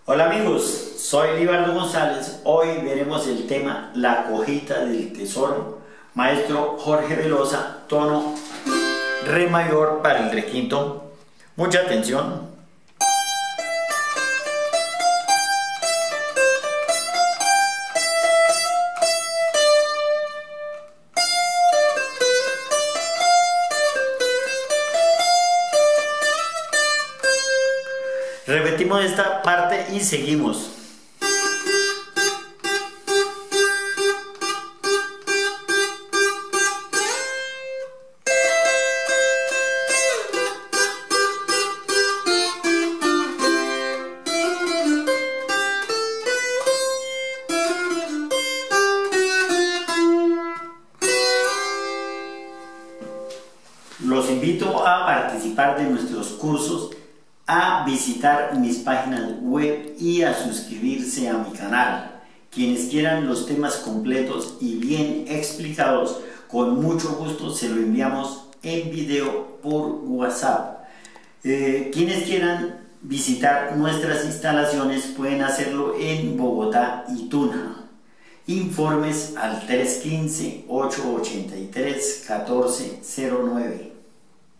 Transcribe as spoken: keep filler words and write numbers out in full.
Hola amigos, soy Libardo González. Hoy veremos el tema La cojita del tesoro, maestro Jorge Velosa, tono re mayor para el requinto. Mucha atención. Repetimos esta parte y seguimos. Los invito a participar de nuestros cursos, a visitar mis páginas web y a suscribirse a mi canal. Quienes quieran los temas completos y bien explicados, con mucho gusto se lo enviamos en video por WhatsApp. Eh, quienes quieran visitar nuestras instalaciones pueden hacerlo en Bogotá y Tunja. Informes al tres uno cinco, ocho ocho tres, uno cuatro cero nueve.